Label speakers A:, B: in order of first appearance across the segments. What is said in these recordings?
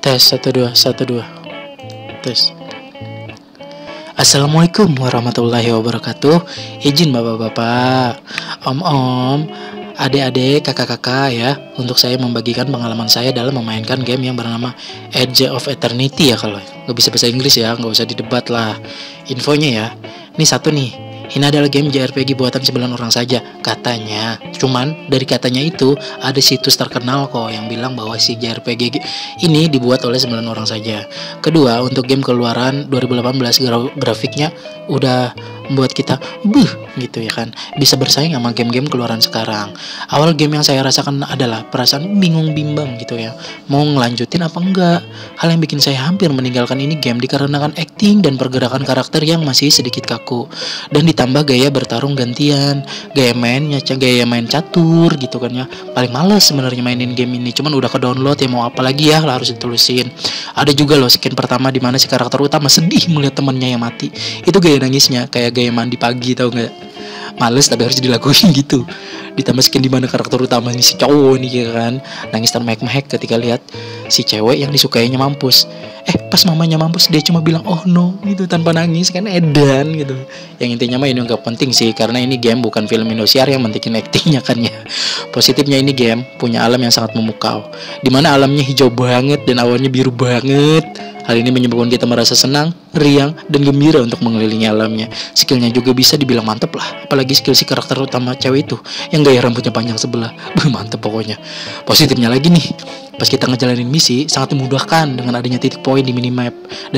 A: Tes 1 2 1 2. Tes. Assalamualaikum warahmatullahi wabarakatuh. Izin bapak-bapak, om-om, adik-adik, kakak-kakak ya, untuk saya membagikan pengalaman saya dalam memainkan game yang bernama Edge of Eternity ya. Kalau nggak bisa bahasa Inggris ya, nggak usah didebat lah. Infonya ya, ini satu nih. Ini adalah game JRPG buatan 9 orang saja, katanya. Cuman dari katanya itu ada situs terkenal kok yang bilang bahwa si JRPG ini dibuat oleh 9 orang saja. Kedua, untuk game keluaran 2018 grafiknya udah membuat kita gitu ya kan, bisa bersaing sama game-game keluaran sekarang. Awal game yang saya rasakan adalah perasaan bingung bimbang gitu ya, mau ngelanjutin apa enggak. Hal yang bikin saya hampir meninggalkan ini game dikarenakan acting dan pergerakan karakter yang masih sedikit kaku, dan ditambah gaya bertarung gantian, gaya main catur gitu kan ya. Paling males sebenarnya mainin game ini, cuman udah ke download ya, mau apa lagi ya, harus ditulisin. Ada juga loh skin pertama di mana si karakter utama sedih melihat temannya yang mati. Itu gaya nangisnya kayak gaya mandi pagi, tau nggak? Males tapi harus dilakuin gitu. Ditambah skin di mana karakter utama ini si cowok nih ya kan, nangis termehek-mehek ketika lihat si cewek yang disukainya mampus. Pas mamanya mampus dia cuma bilang oh no gitu tanpa nangis, kan edan gitu. Yang intinya mah ini nggak penting sih, karena ini game bukan film Indosiar yang mentikin actingnya kan ya. Positifnya ini game punya alam yang sangat memukau, dimana alamnya hijau banget dan awannya biru banget. Hal ini menyebabkan kita merasa senang, riang, dan gembira untuk mengelilingi alamnya. Skillnya juga bisa dibilang mantep lah, apalagi skill si karakter utama cewek itu yang gaya rambutnya panjang sebelah. Mantep pokoknya. Positifnya lagi nih, pas kita ngejalanin misi sangat memudahkan dengan adanya titik poin di minimap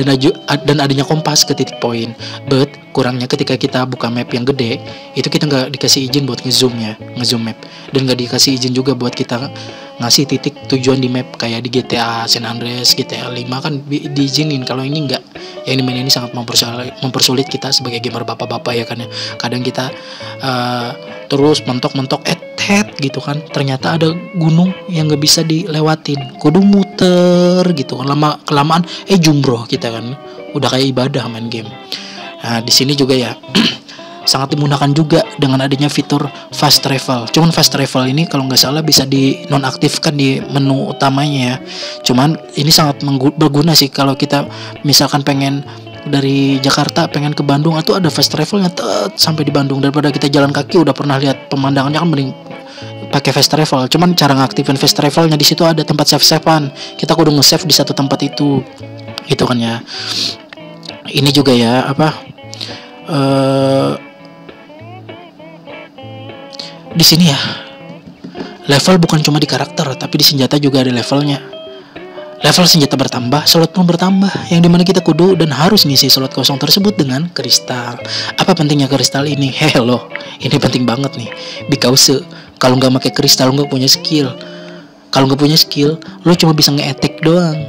A: dan adanya kompas ke titik poin. But kurangnya ketika kita buka map yang gede, itu kita nggak dikasih izin buat ngezoom map, dan nggak dikasih izin juga buat kita ngasih titik tujuan di map kayak di GTA San Andreas, GTA 5 kan diizinin. Kalau ini enggak. Yang dimainin ini sangat mempersulit kita sebagai gamer bapak-bapak ya kan ya. Kadang kita terus mentok-mentok gitu kan, ternyata ada gunung yang nggak bisa dilewatin, kudu muter gitu kan, kelamaan jumroh kita kan, udah kayak ibadah main game. Nah di sini juga ya sangat dimudahkan juga dengan adanya fitur fast travel. Cuman fast travel ini kalau nggak salah bisa dinonaktifkan di menu utamanya ya. Cuman ini sangat berguna sih kalau kita misalkan pengen dari Jakarta pengen ke Bandung, atau ada fast travelnya sampai di Bandung, daripada kita jalan kaki udah pernah lihat pemandangannya kan, mending pakai fast travel. Cuman cara ngaktifin fast travelnya di situ ada tempat save-savean. Kita kudu nge-save di satu tempat itu, gitu kan ya. Ini juga ya di sini ya, level bukan cuma di karakter, tapi di senjata juga ada levelnya. Level senjata bertambah, slot pun bertambah, yang dimana kita kudu dan harus ngisi slot kosong tersebut dengan kristal. Apa pentingnya kristal ini? Hello, ini penting banget nih. Because kalau nggak pakai kristal, nggak punya skill. Kalau nggak punya skill, lo cuma bisa nge-attack doang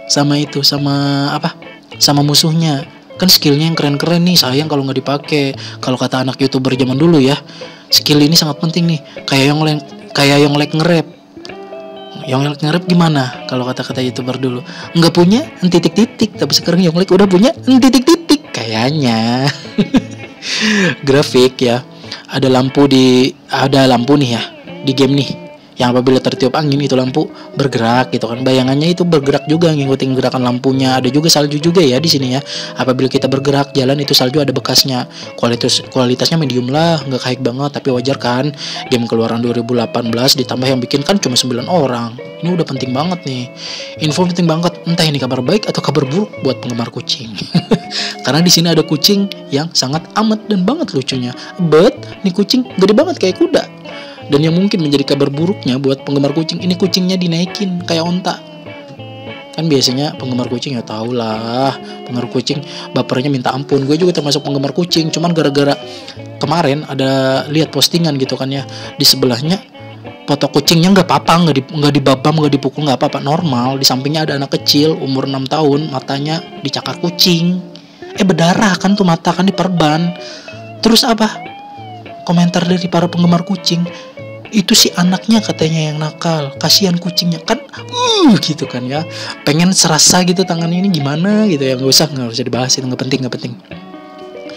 A: sama musuhnya. Kan skillnya yang keren-keren nih, sayang kalau nggak dipakai. Kalau kata anak YouTuber zaman dulu ya, skill ini sangat penting nih. Kayak yang like nge-rap. Yang nge-rap gimana? Kalau kata-kata YouTuber dulu, nggak punya titik-titik, tapi sekarang yang like udah punya titik-titik kayaknya. Grafik ya, ada lampu nih ya di game nih, yang apabila tertiup angin itu lampu bergerak gitu kan, bayangannya itu bergerak juga ngikutin gerakan lampunya. Ada juga salju juga ya di sini ya, apabila kita bergerak jalan itu salju ada bekasnya. Kualitasnya medium lah, nggak high banget, tapi wajar kan, game keluaran 2018 ditambah yang bikin kan cuma 9 orang. Ini udah penting banget nih, info penting banget, entah ini kabar baik atau kabar buruk buat penggemar kucing. Karena di sini ada kucing yang sangat amat dan banget lucunya, but nih kucing gede banget kayak kuda. Dan yang mungkin menjadi kabar buruknya buat penggemar kucing, ini kucingnya dinaikin kayak onta. Kan biasanya penggemar kucing ya tau lah, penggemar kucing bapernya minta ampun. Gue juga termasuk penggemar kucing, cuman gara-gara kemarin ada lihat postingan gitu kan ya, di sebelahnya foto kucingnya nggak apa-apa, nggak dibabam, nggak dipukul, nggak apa-apa, normal. Di sampingnya ada anak kecil umur 6 tahun, matanya dicakar kucing. Berdarah kan tuh mata kan, diperban. Terus apa? Komentar dari para penggemar kucing, itu si anaknya katanya yang nakal, kasihan kucingnya kan, gitu kan ya, pengen serasa gitu tangan ini gimana gitu ya. Nggak usah dibahas, itu nggak penting.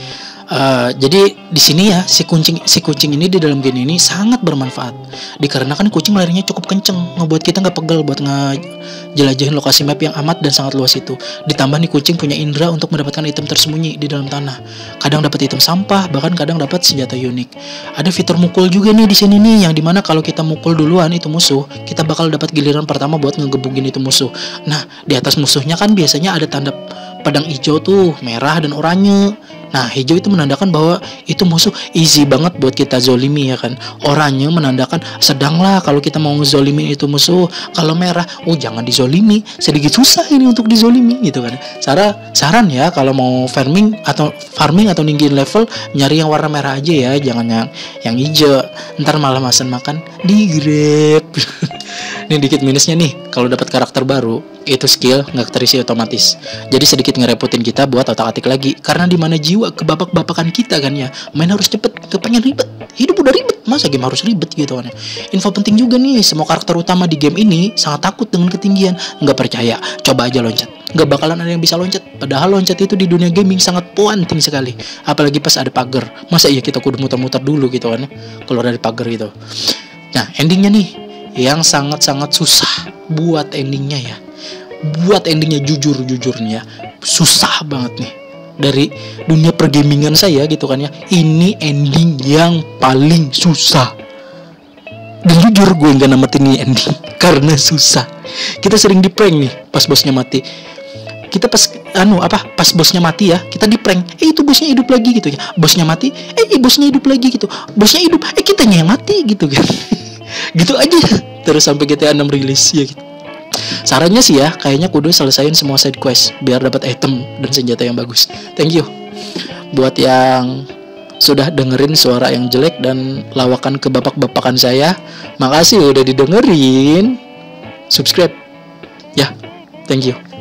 A: Jadi di sini ya si kucing ini di dalam game ini sangat bermanfaat dikarenakan kucing larinya cukup kenceng, ngebuat kita nggak pegel buat ngejelajahin lokasi map yang amat dan sangat luas itu. Ditambah nih kucing punya indera untuk mendapatkan item tersembunyi di dalam tanah. Kadang dapat item sampah, bahkan kadang dapat senjata unik. Ada fitur mukul juga nih di sini nih, yang dimana kalau kita mukul duluan itu musuh, kita bakal dapat giliran pertama buat ngegebugin itu musuh. Nah, di atas musuhnya kan biasanya ada tanda pedang hijau tuh, merah dan oranye. Nah, hijau itu menandakan bahwa itu musuh easy banget buat kita zolimi ya kan. Oranye menandakan sedanglah kalau kita mau ngezolimin itu musuh. Kalau merah, oh jangan dizolimi, sedikit susah ini untuk dizolimi gitu kan. Saran ya, kalau mau farming atau ninggiin level, nyari yang warna merah aja ya, jangan yang hijau. Ntar malah makan di Grab. Nih dikit minusnya nih, kalau dapat karakter baru, itu skill nggak terisi otomatis. Jadi sedikit ngerepotin kita buat otak-atik lagi. Karena dimana jiwa kebabak-babakan kita kan ya, main harus cepet, kepengen ribet. Hidup udah ribet, masa game harus ribet gitu kan ya. Info penting juga nih, semua karakter utama di game ini sangat takut dengan ketinggian. Nggak percaya, coba aja loncat. Nggak bakalan ada yang bisa loncat. Padahal loncat itu di dunia gaming sangat penting sekali. Apalagi pas ada pagar. Masa iya kita kudu muter-muter dulu gitu kan ya, keluar dari pagar gitu. Nah endingnya nih, yang sangat-sangat susah buat endingnya ya. Buat endingnya jujur-jujurnya susah banget nih. Dari dunia pergamingan saya gitu kan ya, ini ending yang paling susah. Dan jujur gue gak namatin ini ending karena susah. Kita sering di prank nih pas bosnya mati. Kita pas bosnya mati ya, kita di prank. Itu bosnya hidup lagi gitu ya. Bosnya mati, bosnya hidup lagi gitu. Bosnya hidup, kitanya yang mati gitu kan. Gitu aja terus sampai GTA 6 rilis ya gitu. Sarannya sih ya, kayaknya kudu selesain semua side quest biar dapat item dan senjata yang bagus. Thank you buat yang sudah dengerin suara yang jelek dan lawakan kebabak-babakan saya. Makasih udah didengerin. Subscribe ya. Thank you.